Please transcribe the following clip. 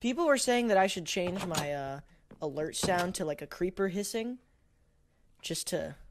People were saying that I should change my alert sound to like a creeper hissing, just to